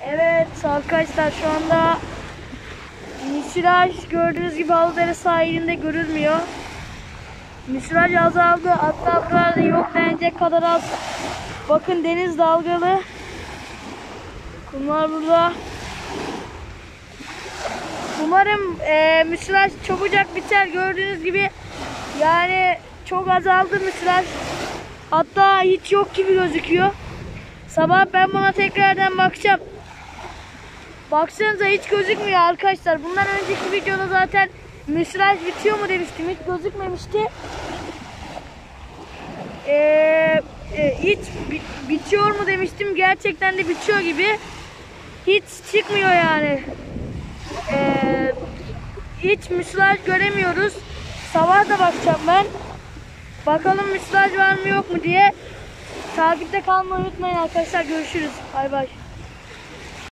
Evet arkadaşlar, şu anda müsilaj gördüğünüz gibi Halıdere sahilinde görülmüyor. Müsilaj azaldı, hatta burada yok denecek kadar az. Bakın, deniz dalgalı. Kumlar burada. Umarım müsilaj çabucak biter. Gördüğünüz gibi yani çok azaldı müsilaj. Hatta hiç yok gibi gözüküyor. Sabah ben buna tekrardan bakacağım. Baksanıza, hiç gözükmüyor arkadaşlar. Bundan önceki videoda zaten müsilaj bitiyor mu demiştim. Hiç gözükmemişti. Hiç bitiyor mu demiştim. Gerçekten de bitiyor gibi. Hiç çıkmıyor yani. Hiç müsilaj göremiyoruz. Sabah da bakacağım ben. Bakalım müsilaj var mı yok mu diye. Takipte kalmayı unutmayın arkadaşlar. Görüşürüz. Bay bay.